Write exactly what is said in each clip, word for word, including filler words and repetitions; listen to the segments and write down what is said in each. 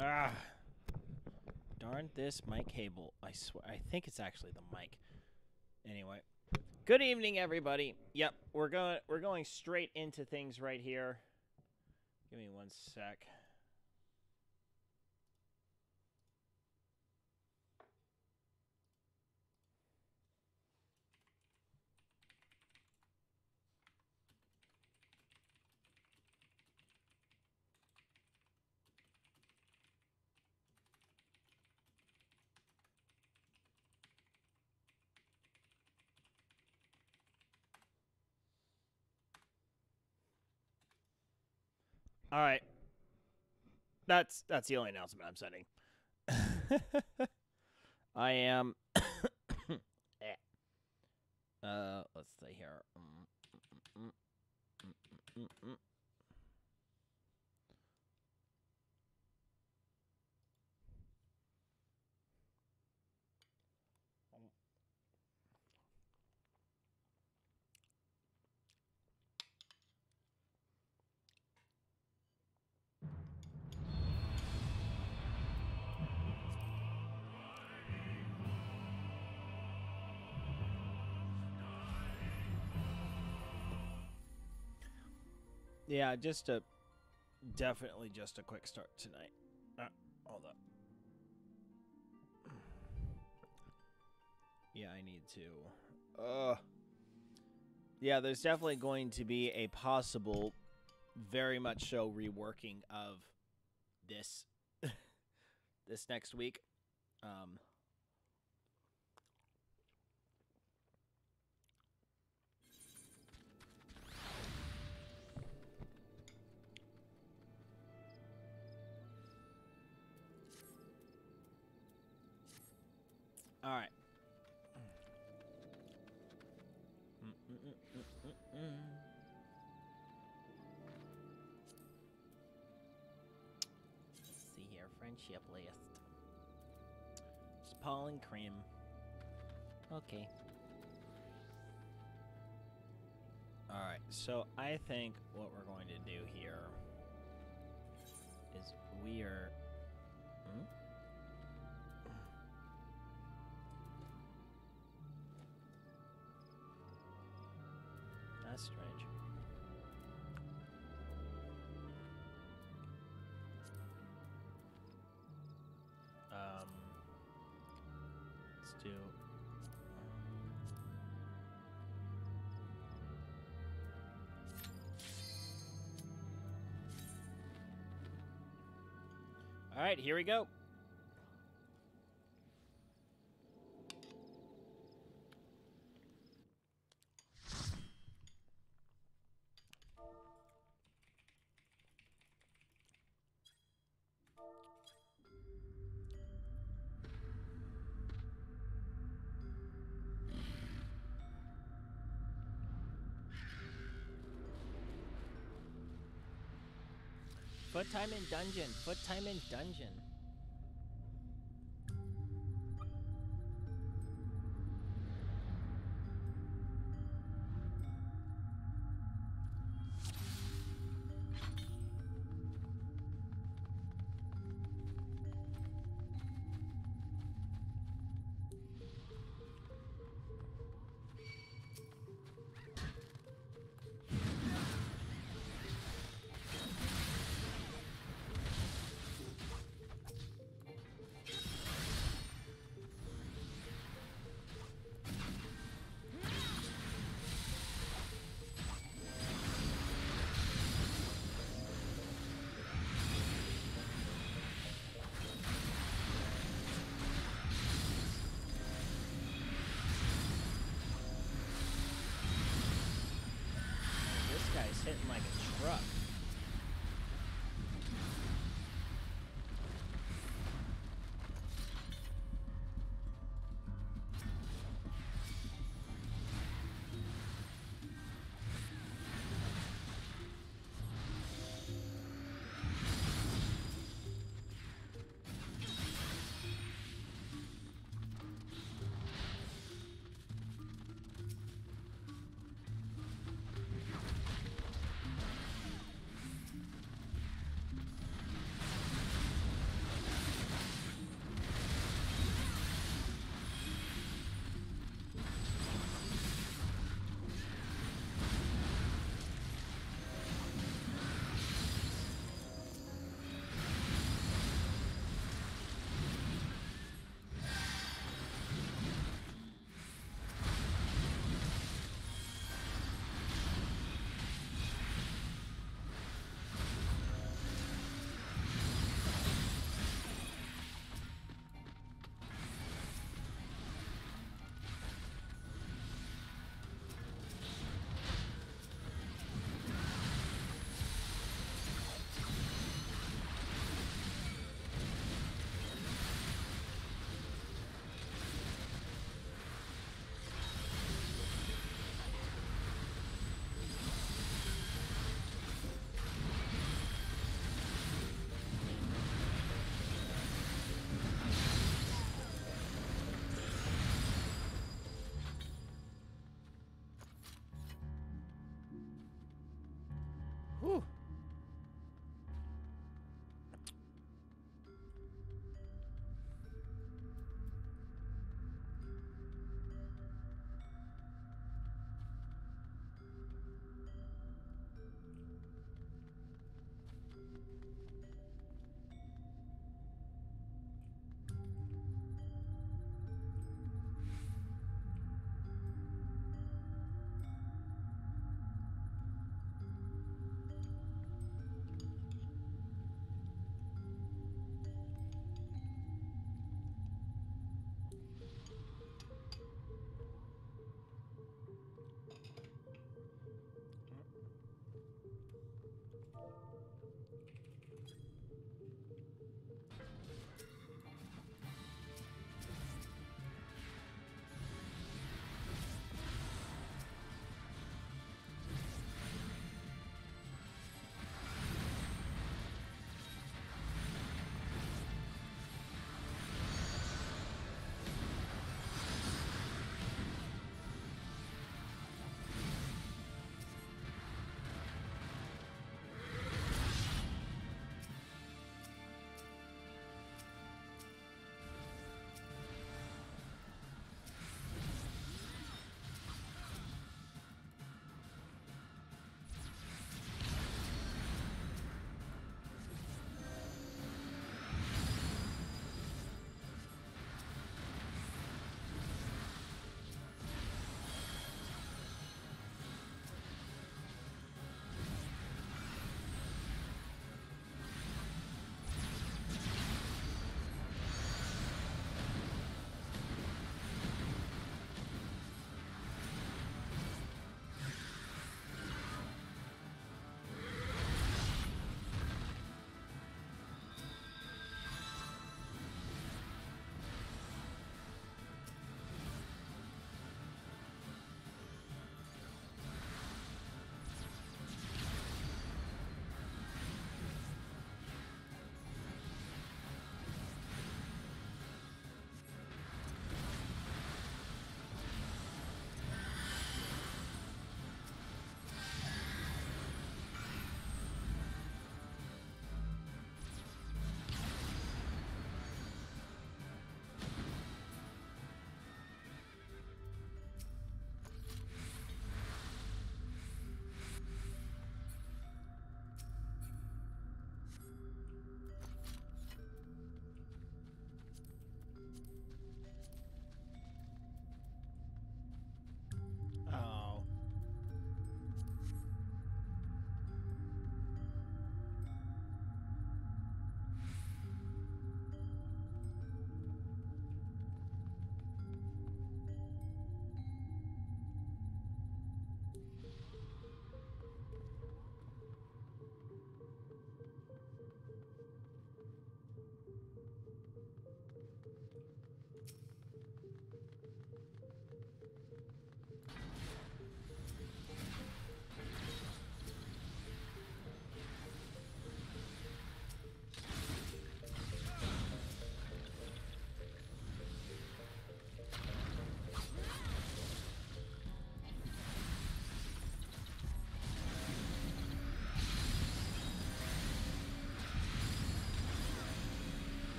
Ah, darn this mic cable. I swear, I think it's actually the mic. Anyway, good evening, everybody. Yep, we're going we're going straight into things right here. Give me one sec. All right. That's that's the only announcement I'm sending. I am uh let's see here. Mm, mm, mm, mm, mm, mm. Yeah, just a definitely just a quick start tonight. Uh, hold up. Yeah, I need to. Uh. Yeah, there's definitely going to be a possible, very much so reworking of this, this next week. Um. All right. Mm -mm -mm -mm -mm -mm. Let's see here, friendship list. It's Paul and Cream. Okay. All right. So I think what we're going to do here is we are. Hmm? That's strange. Um, let's do. All right, here we go. Foot time in dungeon. Foot time in dungeon.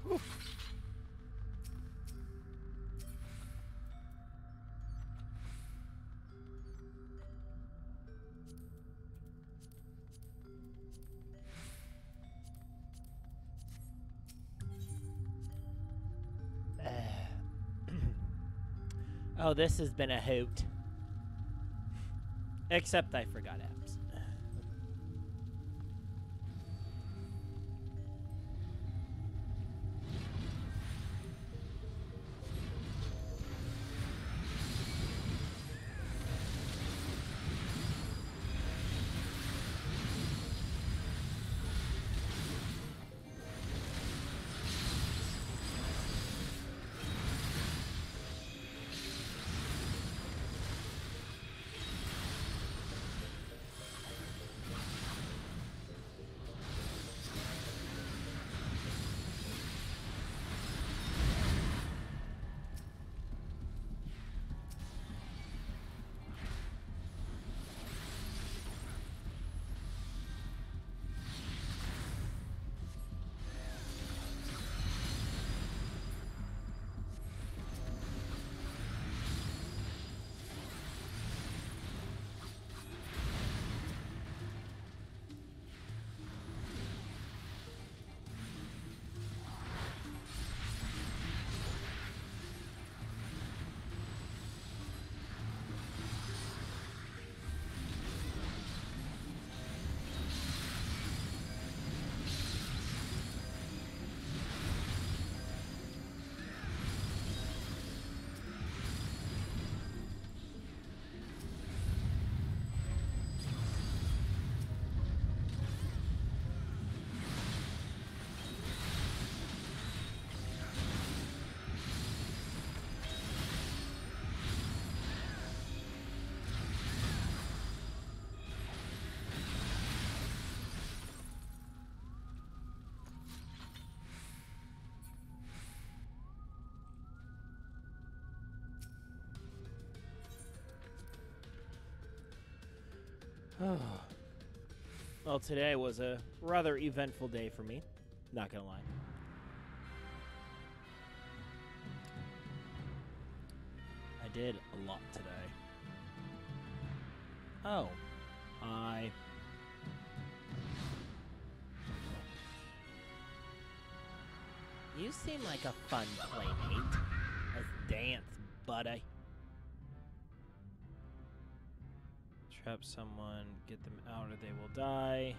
Whew. Oh, this has been a hoot. Except I forgot apps. Well, today was a rather eventful day for me. Not gonna lie. I did a lot today. Oh. I... You seem like a fun playmate. Let's dance, buddy. Trap someone, get them out or they will die.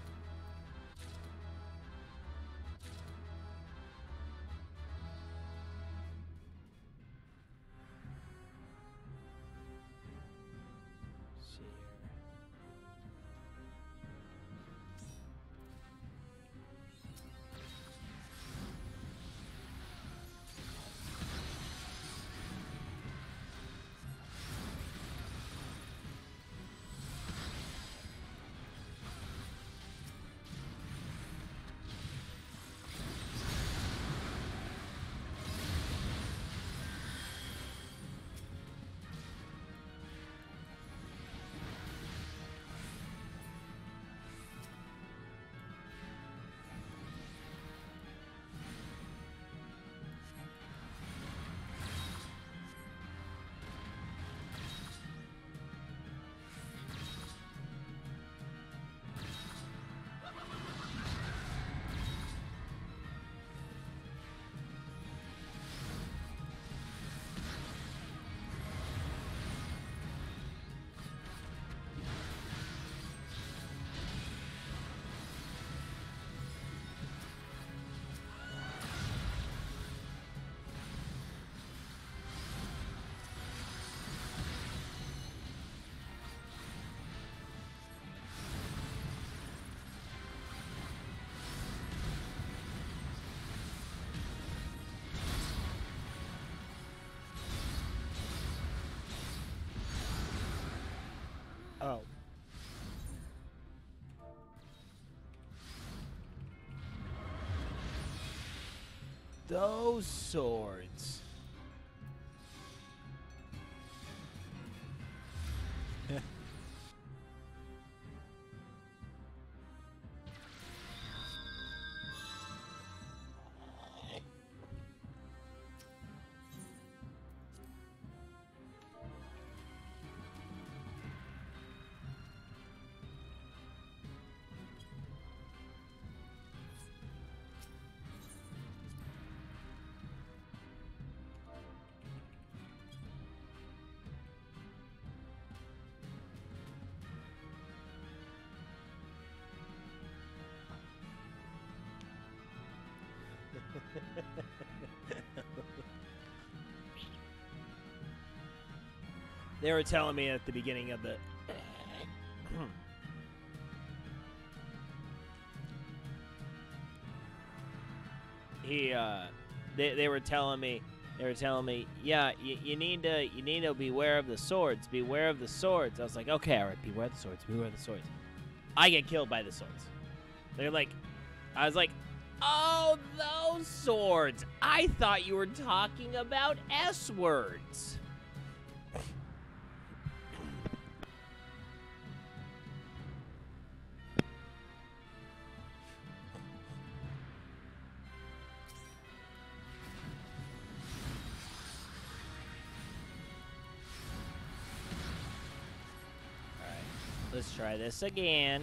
Oh. Those swords. They were telling me at the beginning of the... he, uh... They, they were telling me... They were telling me, yeah, you, you need to you need to beware of the swords. Beware of the swords. I was like, okay, all right, beware of the swords. Beware of the swords. I get killed by the swords. They're like... I was like, oh, those swords. I thought you were talking about S words. All right, let's try this again.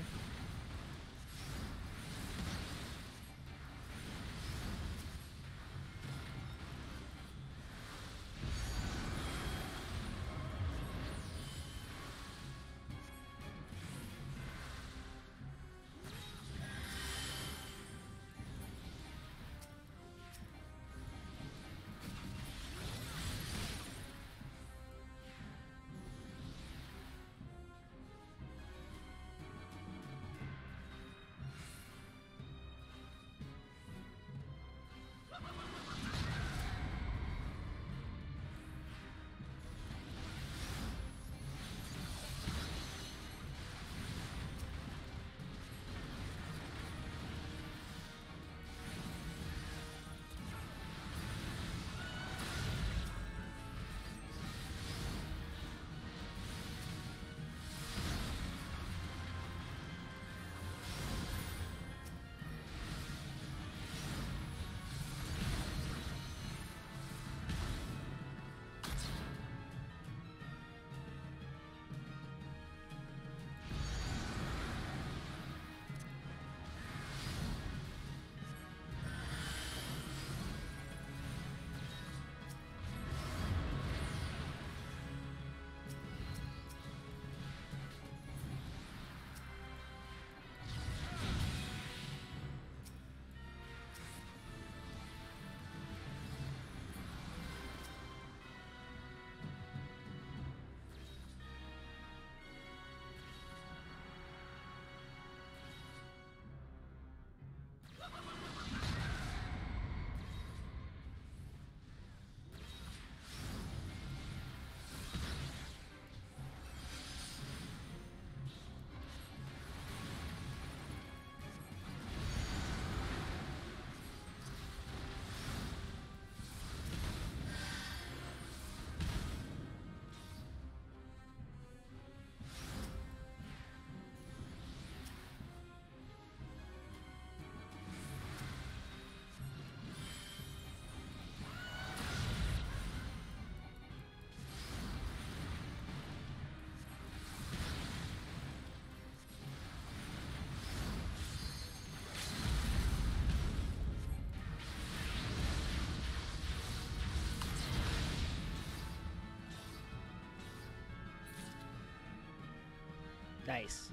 Nice.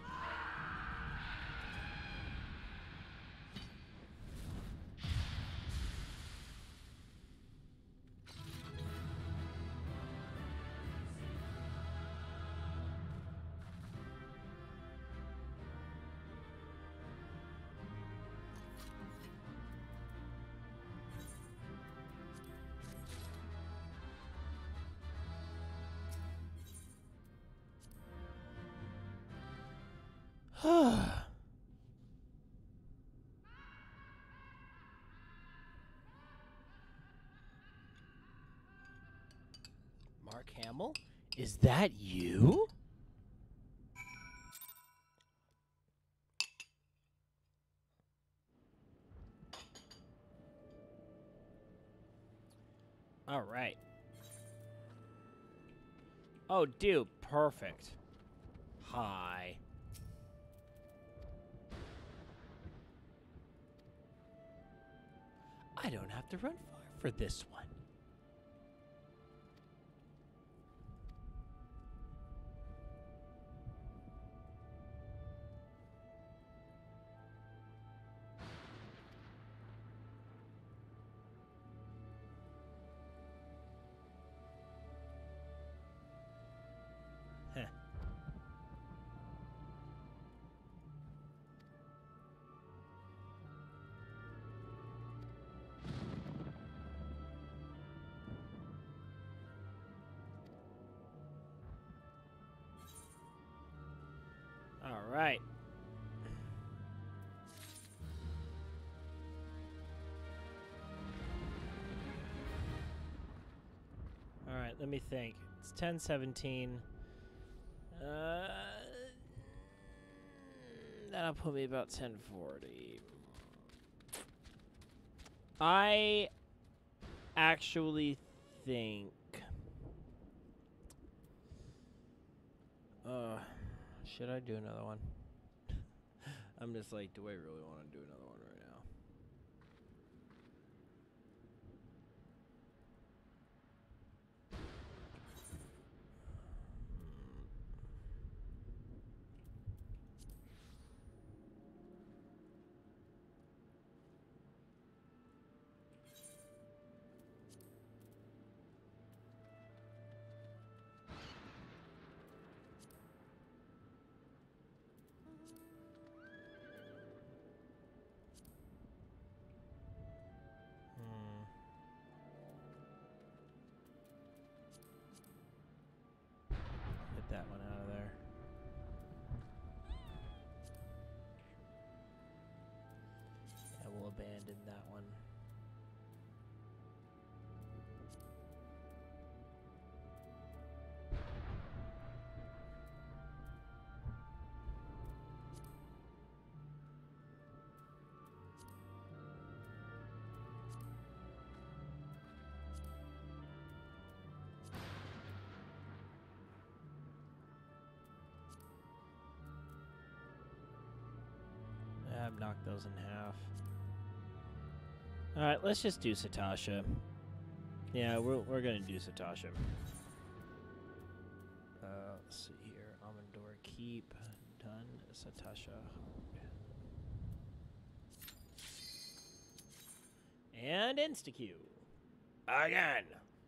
Mark Hamill? Is that you? All right. Oh, dude, perfect. Hi. I don't have to run far for this one. right. All right, let me think. It's ten seventeen. Uh, that'll put me about ten forty. I actually think... Uh, should I do another one? I'm just like, do I really want to do another one right now? Hmm. Get that one out of there. Yeah, we'll abandon that one. Yeah, I've knocked those in half. All right, let's just do Satasha. Yeah, we're we're gonna do Satasha. Uh, let's see here. Amandor Keep done. Satasha. And insta-Q. Again.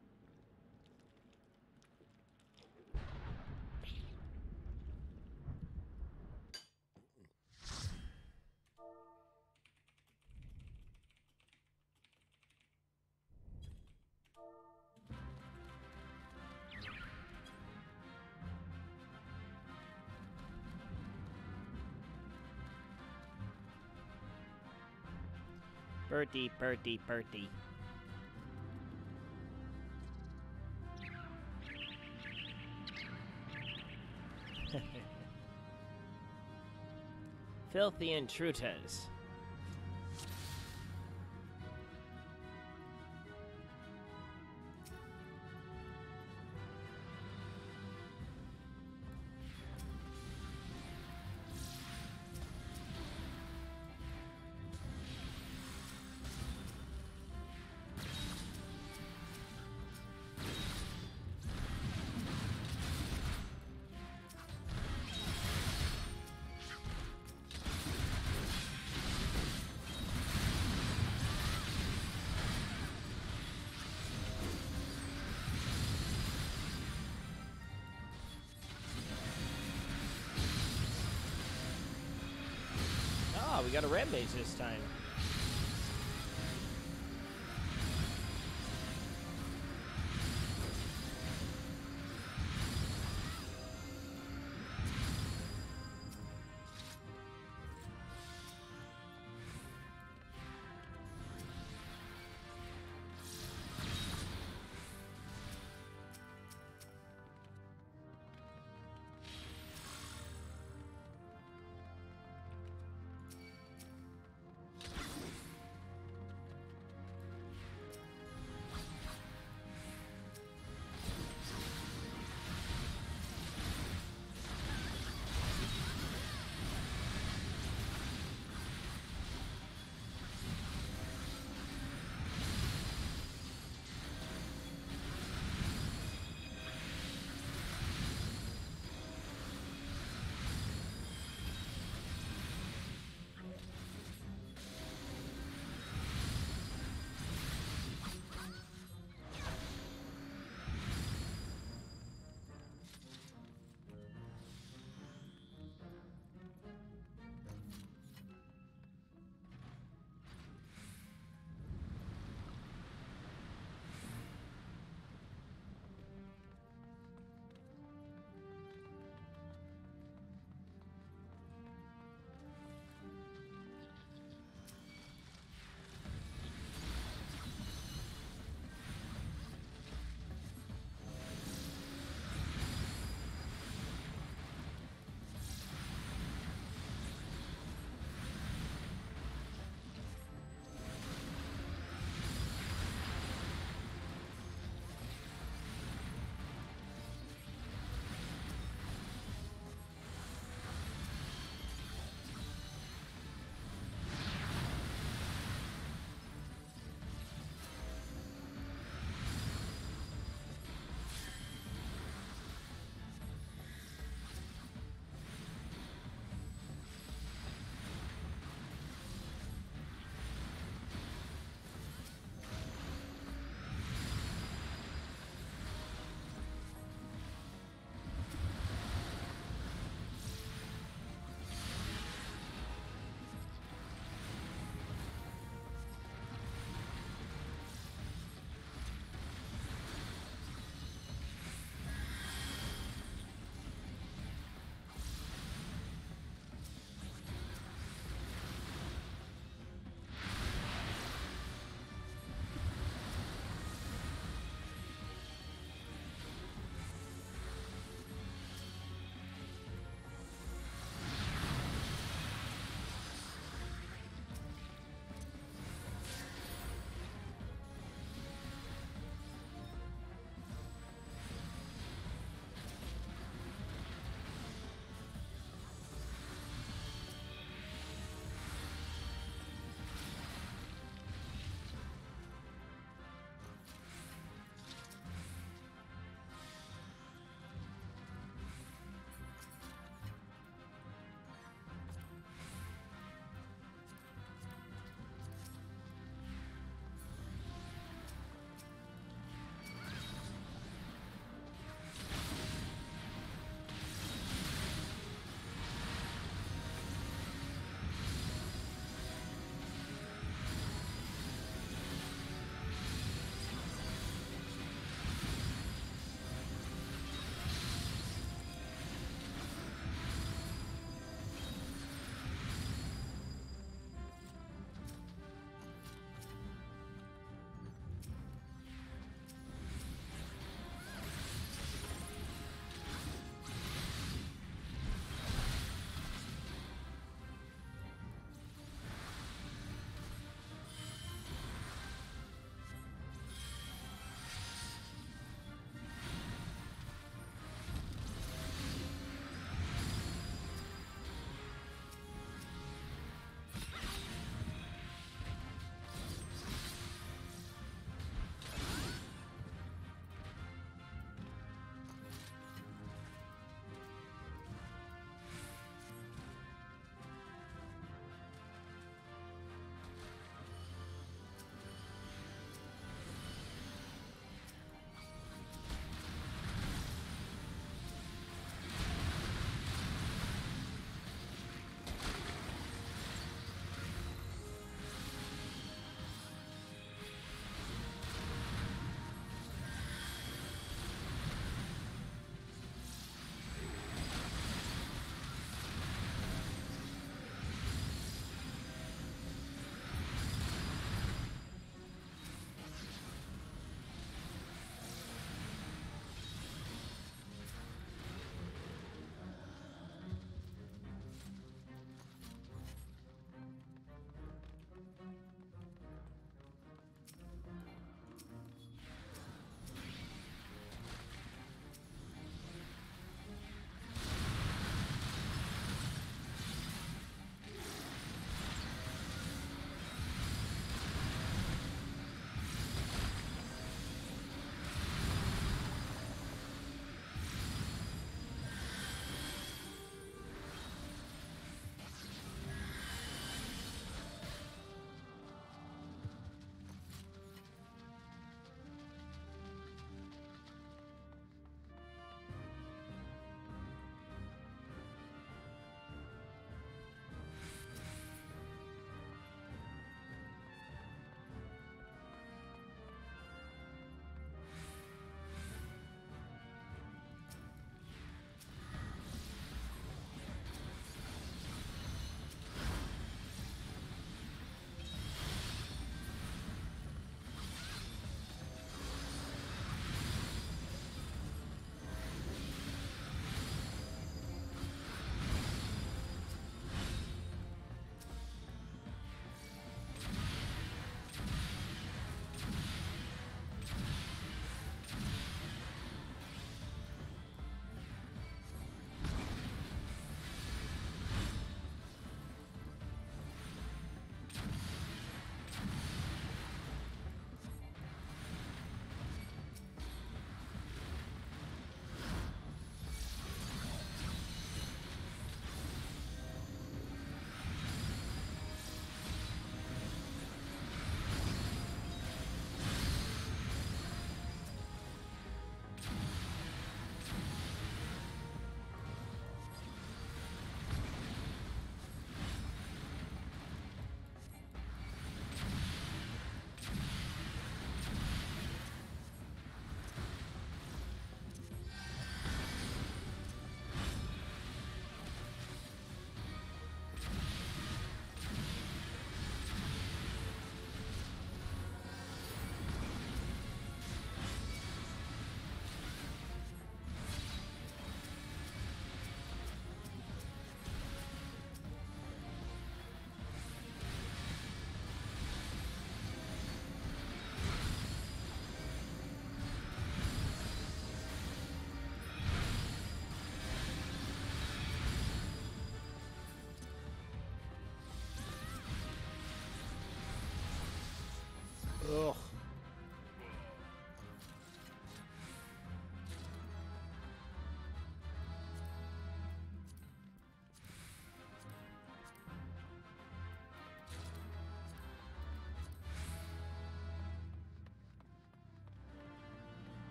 Bertie, Bertie, Bertie. Filthy intruders. Oh, we got a rampage this time.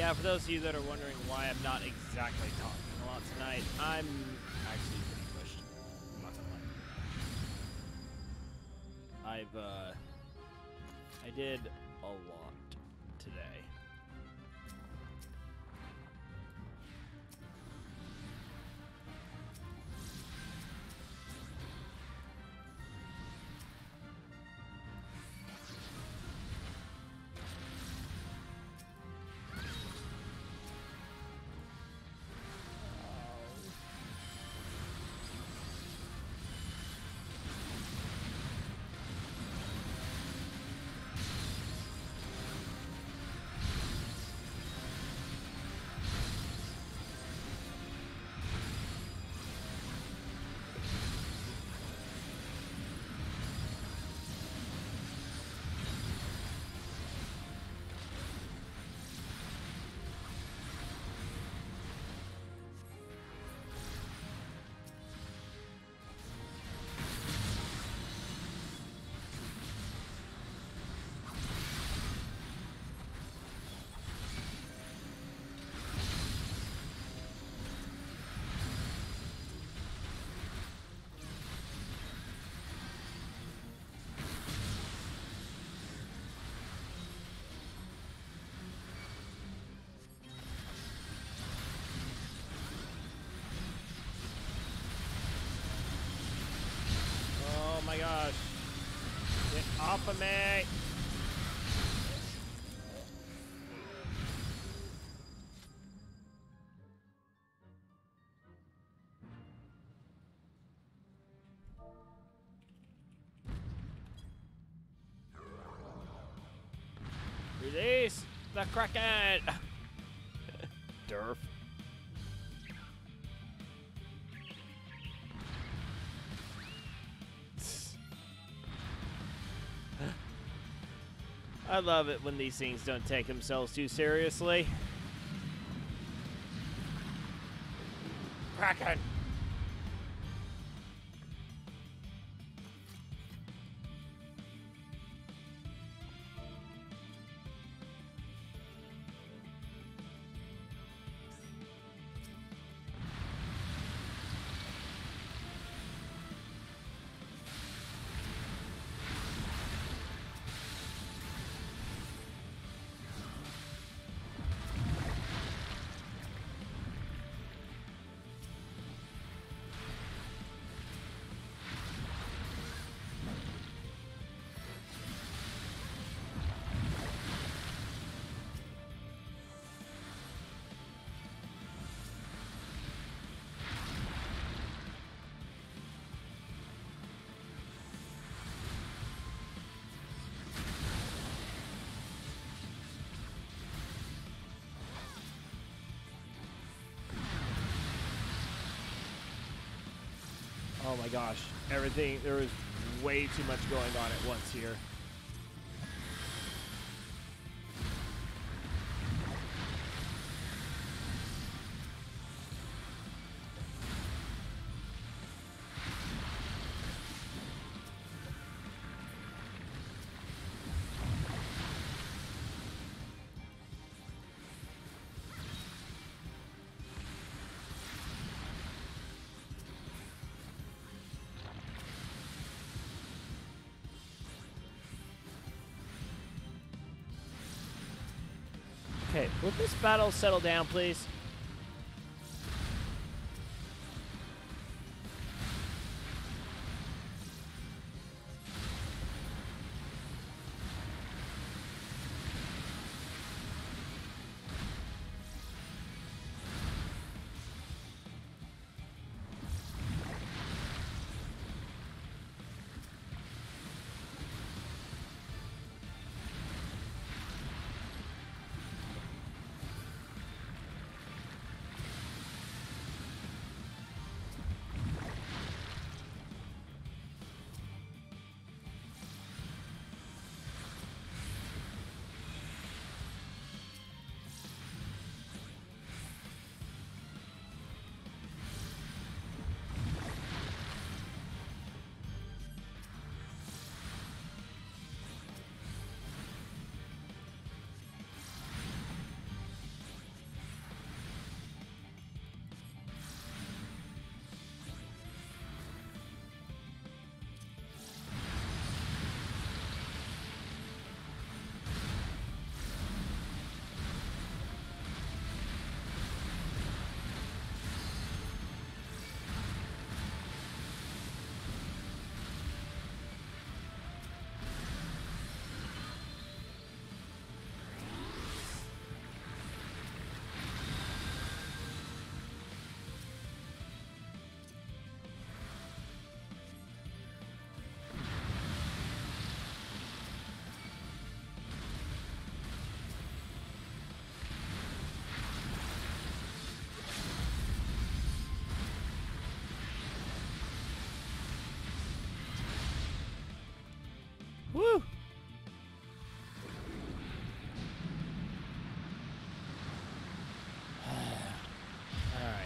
Yeah, for those of you that are wondering why I'm not exactly talking a lot tonight, I'm actually pretty pushed. I'm not gonna lie. I've, uh, I did a lot today. Oh my gosh. Get off of me! Release the Kraken! Derf. I love it when these things don't take themselves too seriously. Kraken! Oh my gosh, everything, there was way too much going on at once here. Okay, will this battle settle down, please? Woo! All right.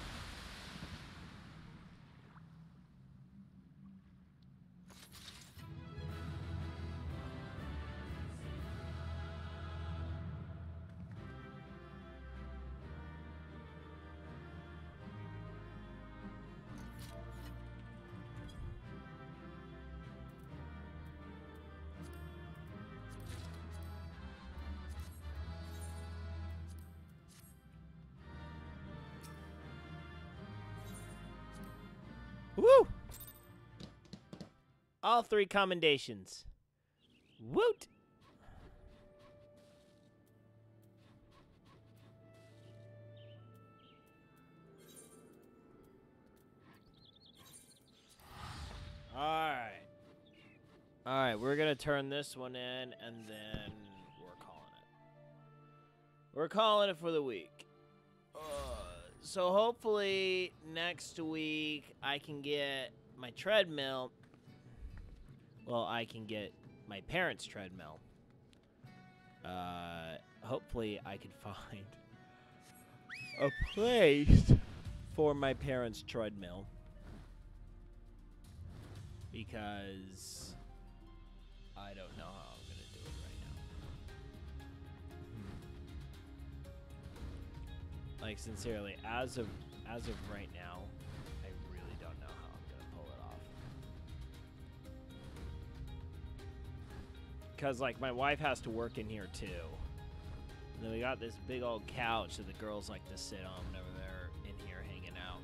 Woo! All three commendations. Woot! Alright. Alright, we're gonna turn this one in, and then we're calling it. We're calling it for the week. Uh, so hopefully next week I can get my treadmill. Well, I can get my parents' treadmill. Uh, hopefully I can find a place for my parents' treadmill. Because I don't know how I'm going to do it right now. Hmm. Like, sincerely, as of as of right now, I really don't know how I'm going to pull it off. Because, like, my wife has to work in here, too. And then we got this big old couch that the girls like to sit on whenever they're in here hanging out.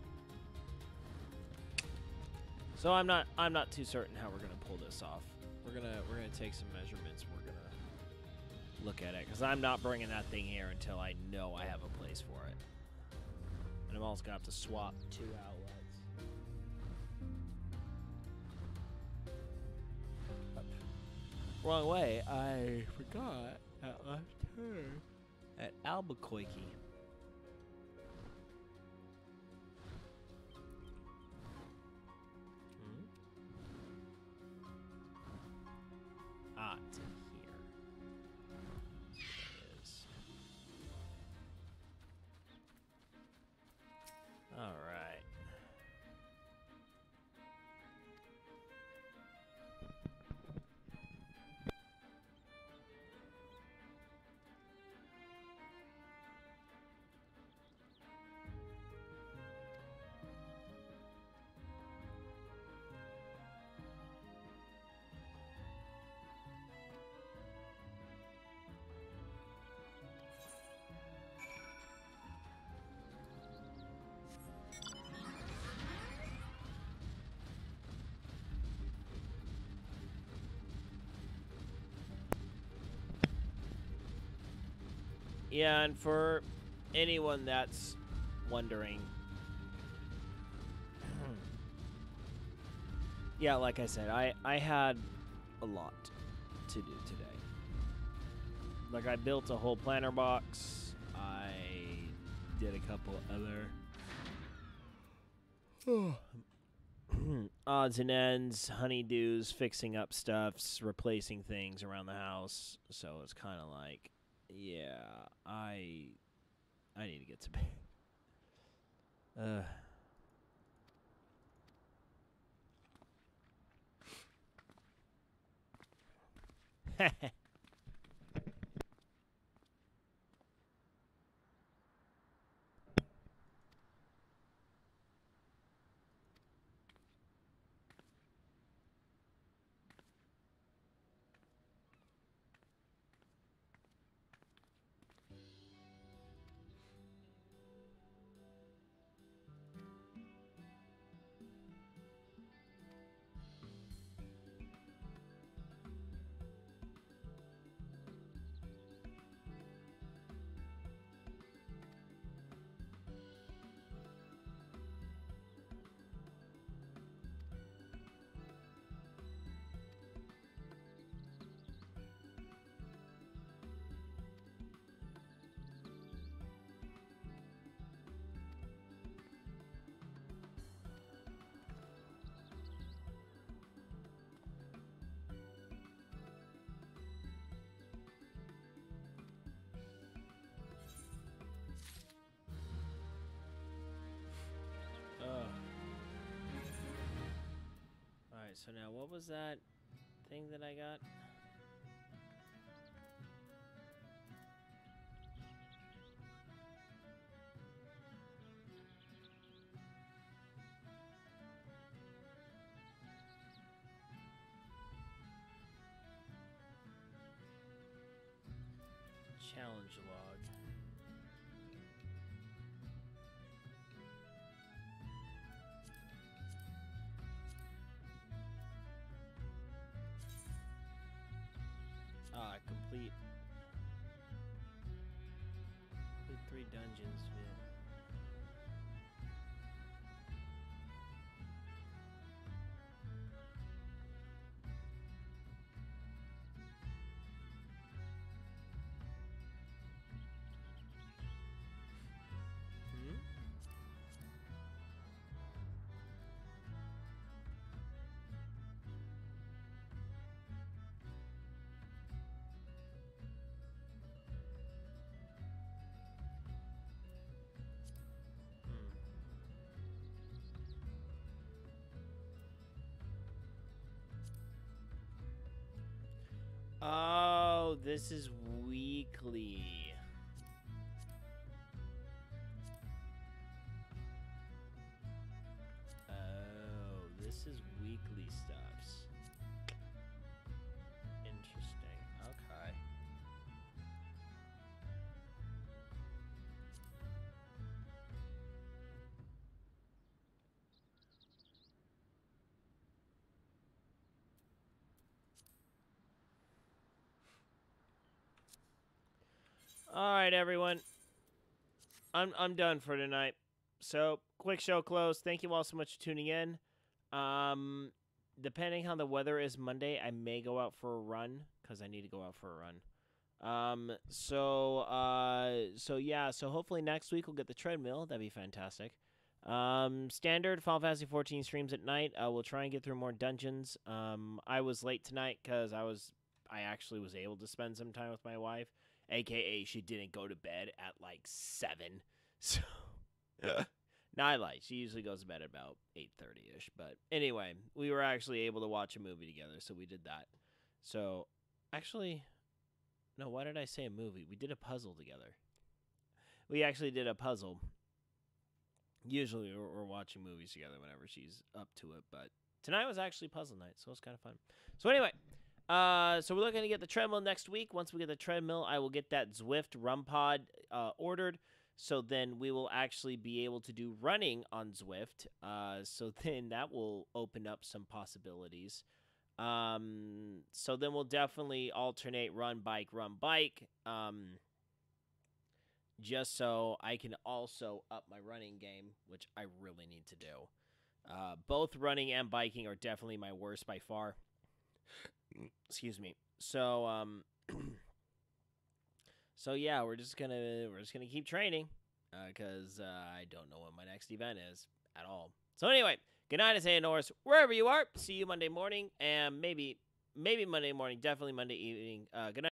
So I'm not I'm not too certain how we're gonna pull this off. We're gonna we're gonna take some measurements. We're gonna look at it because I'm not bringing that thing here until I know I have a place for it. And I'm also gonna have to swap two outlets. Wrong way. I forgot at left turn at Albuquerque. Ah, it's in here. There it is. All right. Yeah, and for anyone that's wondering, yeah, like I said, I, I had a lot to do today. Like, I built a whole planter box. I did a couple other odds and ends, honeydews, fixing up stuffs, replacing things around the house. So it's kind of like, yeah, I I need to get to bed. Uh. so now what was that thing that I got? Challenge log. Ah, complete. Complete three dungeons. Man. Hmm? Oh, this is weekly. Oh, this is weekly stuffs. Interesting. Okay. All right, everyone. I'm I'm done for tonight. So, quick show close. Thank you all so much for tuning in. Um, depending how the weather is Monday, I may go out for a run because I need to go out for a run. Um, so uh, so yeah. So hopefully next week we'll get the treadmill. That'd be fantastic. Um, standard Final Fantasy fourteen streams at night. Uh, we'll try and get through more dungeons. Um, I was late tonight because I was I actually was able to spend some time with my wife. A K A she didn't go to bed at like seven. So, no, I lied. She usually goes to bed at about eight thirty-ish. But anyway, we were actually able to watch a movie together, so we did that. So, actually, no, why did I say a movie? We did a puzzle together. We actually did a puzzle. Usually we're, we're watching movies together whenever she's up to it, but tonight was actually puzzle night, so it was kind of fun. So anyway, Uh, so we're looking to get the treadmill next week. Once we get the treadmill, I will get that Zwift Rum Pod uh, ordered. So then we will actually be able to do running on Zwift. Uh, so then that will open up some possibilities. Um, so then we'll definitely alternate run, bike, run, bike. Um, just so I can also up my running game, which I really need to do. Uh, both running and biking are definitely my worst by far. Excuse me. So, um, so yeah, we're just gonna we're just gonna keep training, uh, cause uh, I don't know when my next event is at all. So anyway, good night, Isaiah Norris, wherever you are. See you Monday morning, and maybe maybe Monday morning, definitely Monday evening. Uh, good night.